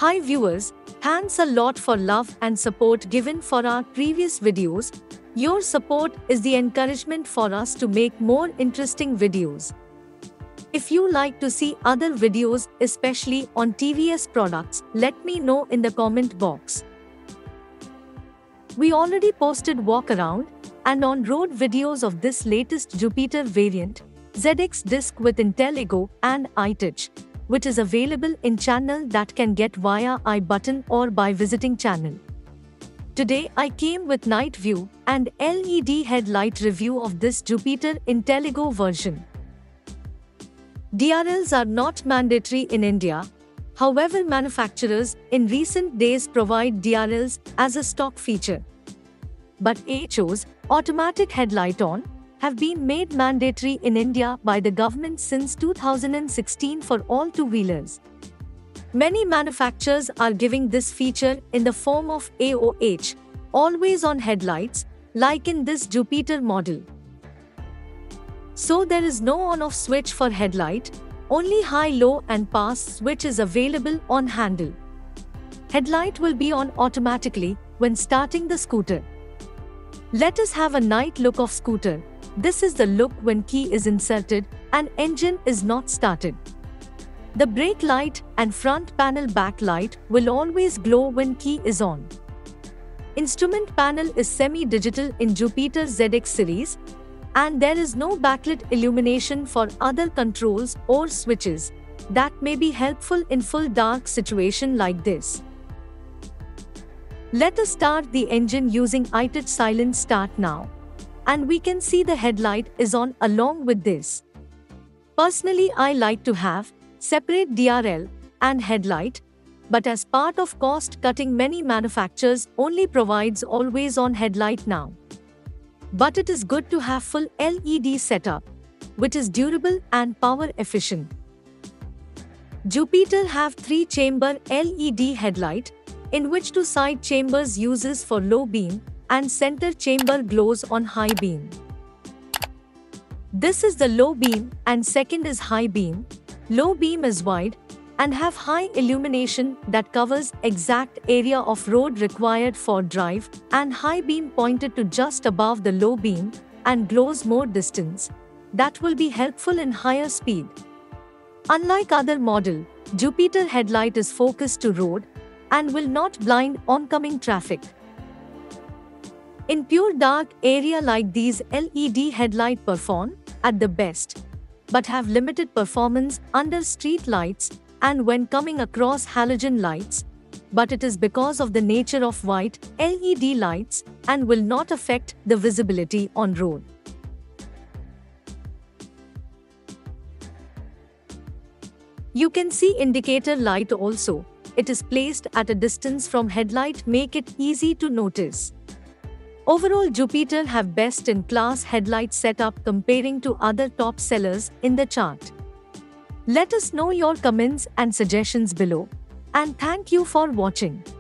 Hi viewers, thanks a lot for love and support given for our previous videos. Your support is the encouragement for us to make more interesting videos. If you like to see other videos, especially on TVS products, let me know in the comment box. We already posted walk around and on-road videos of this latest Jupiter variant, ZX Disc with Intel Ego and iTouch, which is available in channel that can get via I button or by visiting channel. Today I came with night view and LED headlight review of this Jupiter Intel Ego version. DRLs are not mandatory in India. However, manufacturers in recent days provide DRLs as a stock feature. But HOs, automatic headlight on, have been made mandatory in India by the government since 2016 for all two-wheelers. Many manufacturers are giving this feature in the form of AOH, always-on headlights, like in this Jupiter model. So there is no on-off switch for headlight, only high, low and pass switch is available on handle. Headlight will be on automatically when starting the scooter. Let us have a night look of scooter. This is the look when key is inserted and engine is not started. The brake light and front panel backlight will always glow when key is on. Instrument panel is semi-digital in Jupiter ZX series, and there is no backlit illumination for other controls or switches. That may be helpful in full dark situation like this. Let us start the engine using iTouch Silent Start now. And we can see the headlight is on along with this. Personally, I like to have separate DRL and headlight, but as part of cost cutting, many manufacturers only provides always on headlight now. But it is good to have full LED setup, which is durable and power efficient. Jupiter have 3-chamber LED headlight, in which 2 side chambers uses for low beam and center chamber glows on high beam. This is the low beam and second is high beam. Low beam is wide and have high illumination that covers exact area of road required for drive, and high beam pointed to just above the low beam and glows more distance. That will be helpful in higher speed. Unlike other model, Jupiter headlight is focused to road and will not blind oncoming traffic. In pure dark area like these, LED headlight perform at the best, but have limited performance under street lights and when coming across halogen lights, but it is because of the nature of white LED lights and will not affect the visibility on road. You can see indicator light also. It is placed at a distance from headlight, make it easy to notice. Overall, Jupiter have best-in-class headlight setup comparing to other top sellers in the chart. Let us know your comments and suggestions below. And thank you for watching.